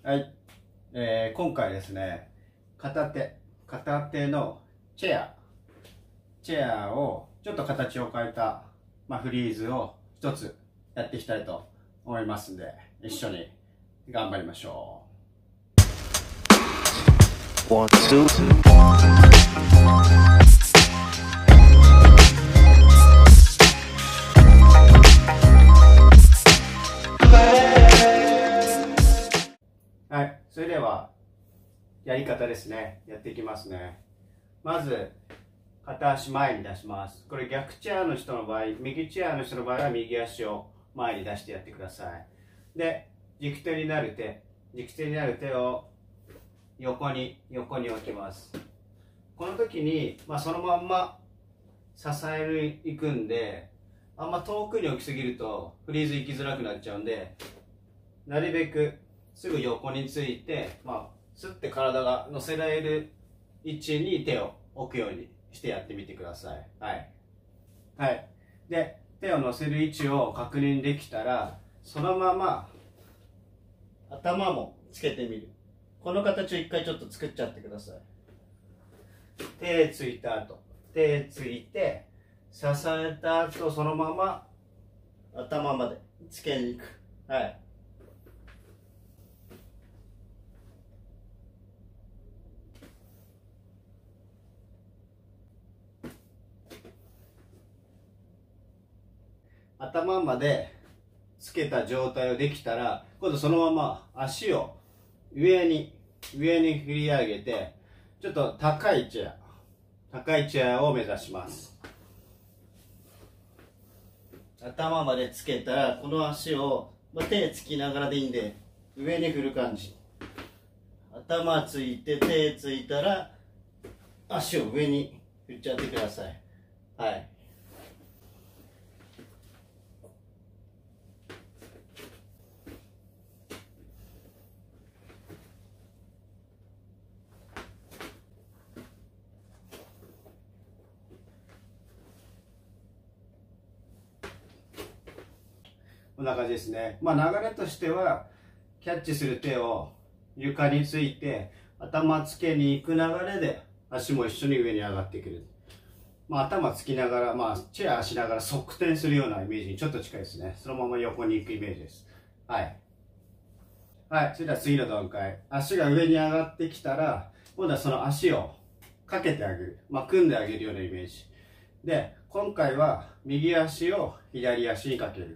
はい、今回ですね、片手のチェアをちょっと形を変えた、フリーズを一つやっていきたいと思いますんで、一緒に頑張りましょう。One, two. はい、それではやり方ですね。やっていきますね。まず片足前に出します。これ逆チェアの人の場合、右チェアの人の場合は右足を前に出してやってください。で、軸手になる手を横に置きます。この時に、そのまんま支えていくんで、あんま遠くに置きすぎるとフリーズ行きづらくなっちゃうんで、なるべくすぐ横について、スッて体が乗せられる位置に手を置くようにしてやってみてください。はい。で、手を乗せる位置を確認できたら、そのまま頭もつけてみる。この形を一回ちょっと作っちゃってください。手ついた後、手ついて、支えた後、そのまま頭までつけに行く。はい。頭までつけた状態をできたら、今度そのまま足を上に振り上げて、ちょっと高いチェアを目指します。頭までつけたら、この足を、手つきながらでいいんで上に振る感じ。頭ついて手ついたら足を上に振っちゃってください。はい。こんな感じですね。流れとしては、キャッチする手を床について、頭つけに行く流れで、足も一緒に上に上がってくる。頭つきながら、チェアしながら側転するようなイメージにちょっと近いですね。そのまま横に行くイメージです。はい。はい。それでは次の段階。足が上に上がってきたら、今度はその足をかけてあげる。組んであげるようなイメージ。で、今回は右足を左足にかける。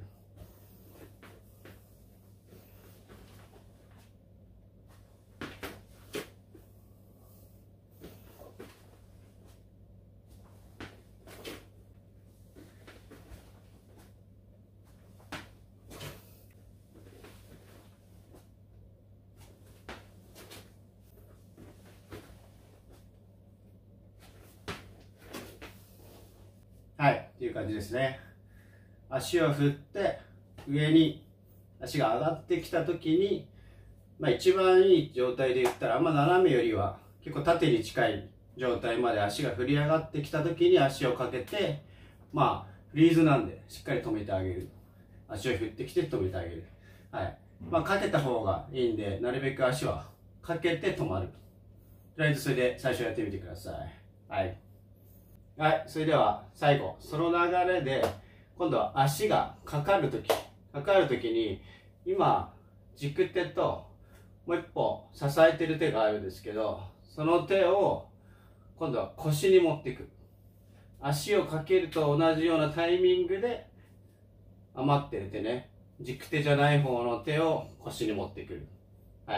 はい、っていう感じですね。足を振って上に足が上がってきた時に、一番いい状態で言ったら、斜めよりは結構縦に近い状態まで足が振り上がってきた時に足をかけて、フリーズなんでしっかり止めてあげる。足を振ってきて止めてあげる。はい。かけた方がいいんで、なるべく足はかけて止まる。とりあえずそれで最初やってみてください。はい。はい、それでは最後、その流れで、今度は足がかかるときに、今、軸手ともう一歩支えてる手があるんですけど、その手を今度は腰に持っていく。足をかけると同じようなタイミングで、余ってる手ね、軸手じゃない方の手を腰に持ってくる。はい。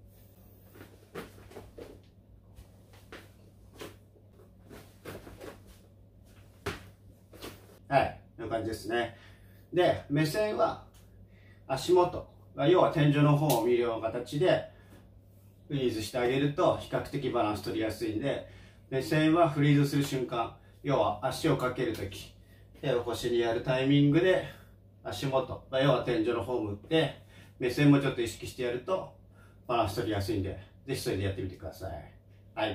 はい、こんな感じですね。で、目線は足元、要は天井の方を見るような形でフリーズしてあげると比較的バランス取りやすいんで、目線はフリーズする瞬間、要は足をかけるとき、手を腰にやるタイミングで足元、要は天井の方を向って、目線もちょっと意識してやるとバランス取りやすいんで、ぜひそれでやってみてください。はい。